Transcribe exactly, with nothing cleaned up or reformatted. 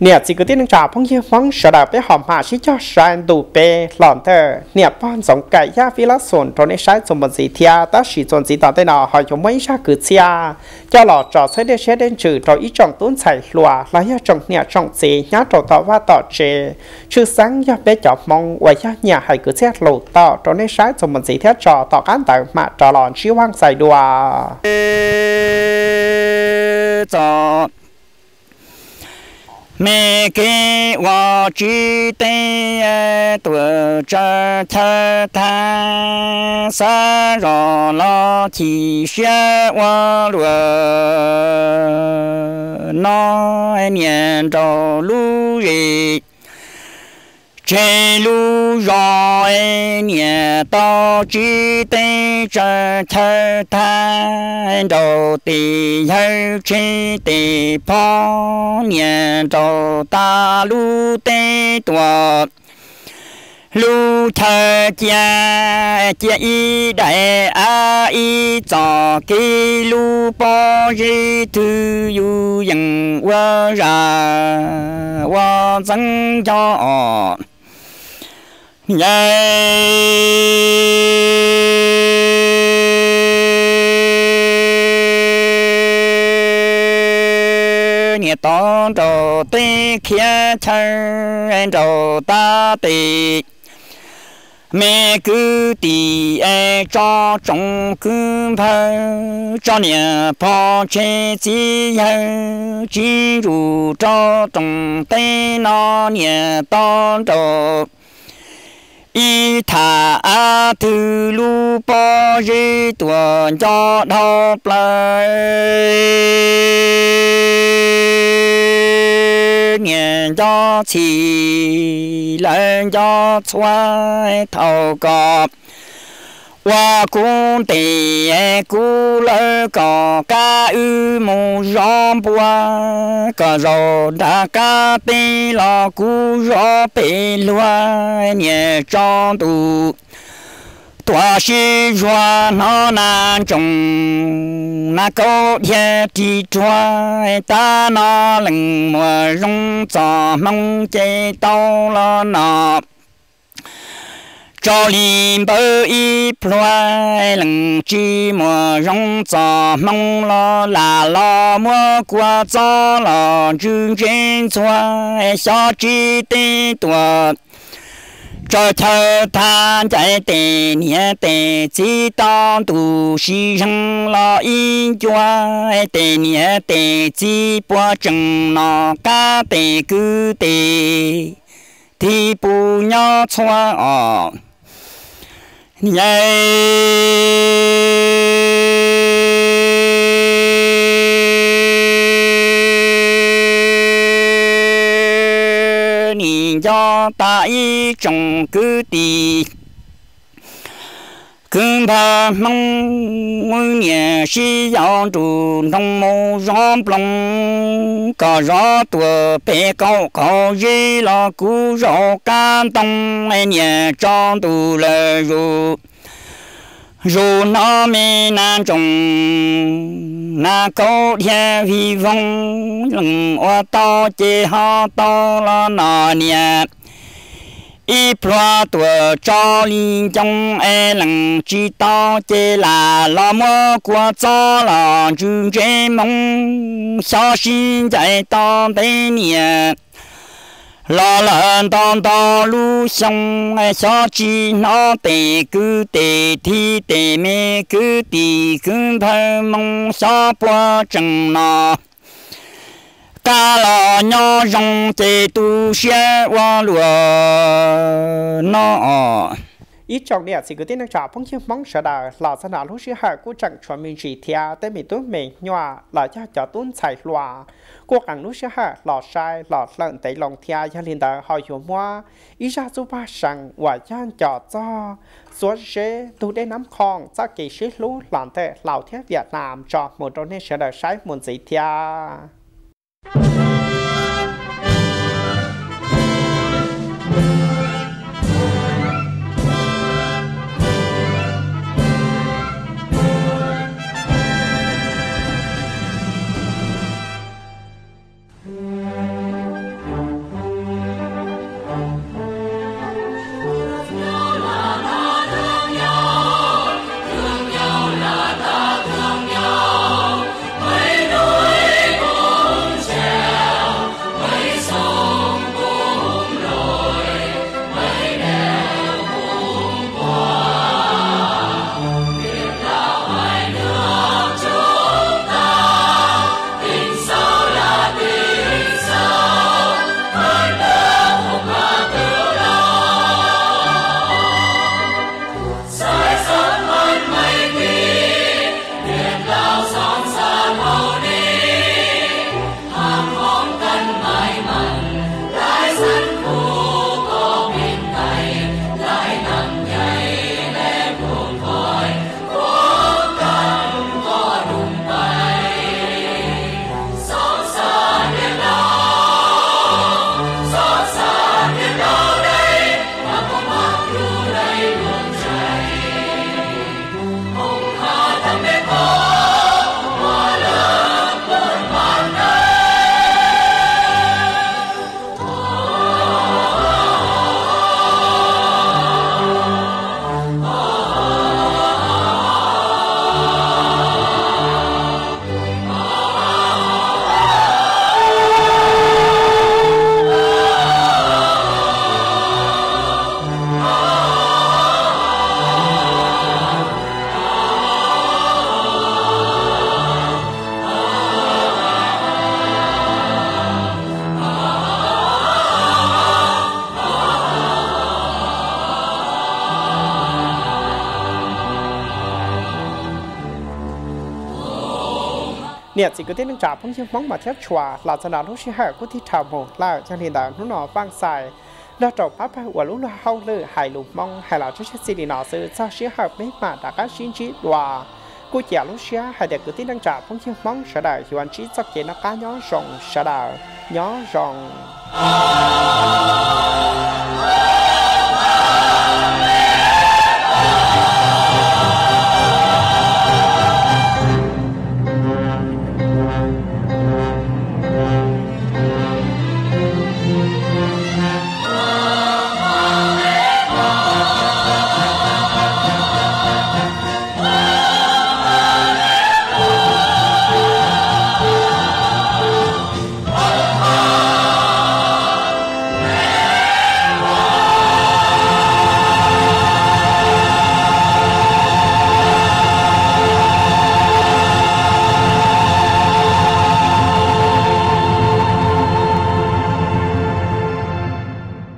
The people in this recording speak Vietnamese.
เนี่ยสิก็ที่นึงจ่าพงยี่ฟังสดับไปหอมหาชิจอชายดูเปหลอนเธอเนี่ยป้อนสองไก่ย่าฟิลส่วนตอนนี้ใช้สมบัติสีเทียตั้งสีจนสีต่อได้หนอหอยไม่ชากือเชียเจ้าหล่อจอดใช้เดชเดนจืดเราอีจ่องตุ้นใส่หลัวแล้วย่าจ่องเนี่ยจ่องสีย่าต่อต่อว่าต่อเจชื่อสังย่าไปจอบมองไว้ย่าเนี่ยให้กือเชียหลุดต่อตอนนี้ใช้สมบัติสีเทียจอต่อการแต่มาจอหลอนชื่อว่างใส่ดัวจอ每给我记得多着他他三让老提学我罗那年着路人这路让年到记得着他他着地儿真的旁年着大路的多路他家家一代啊一早给路包日都有人我让我增加耶你当着对天成着大地每个地哎找中根盆找年跑车机儿进入找中的那年当着一塔头路把日端着头来年家起人家揣头个我公的古了个家有木上不个肉大家的老古肉被乱年长度多是说那难中那高天地转大那冷漠容咱们给到了那朝林不一来冷寂寞容咱们了拉了莫过早了真真转小鸡的多这头他在的年的几当都是成了一卷的年的几波正那嘎的个的地不要错哦耶你要打一种个的跟他们我年是要住农牧上不龙个热多白高高热了骨肉感动哎年长度了如如那没难中那高天微风冷我到街上到了那年一波多照林中哎能知道这啦老莫过早了就这梦小心在当的年老人当道路上哎小鸡那得个得提得没个得跟他梦小波正那嘎啦鸟容在都市网络那。 ít trong này thì cứ tin rằng phong chiếc mong sợ đà là dân nào lúc xưa hai cô chẳng cho mình chỉ thia tới mình tôi mình nhòa là cho cho tuân chạy loa cô càng lúc xưa hai là sai là lợn tới lòng thia cho liên đời hỏi hiểu mua ít ra chú ba rằng và cho cho cho số chế tôi đến nắm con cho kỳ sĩ lú làm thế lão thế Việt Nam cho một trong những sợ đời sai muốn gì thia nè chỉ có tiếng năng trả phong chiếc móng mà theo chùa là cho nào lúc xí hở của thi thảo một là cho nên là nó nó vang xài nó trộn pháp phải của lúc nó hao lử hài lục mong hay là chút xí thì nó sự cho xí hở mấy mà đã các xin chỉ đòa cô chả lúc xí hay để cứ tiếng năng trả phong chiếc móng sẽ đợi khi anh chỉ cho kia nó cá nhỏ rồng sẽ đợi nhỏ rồng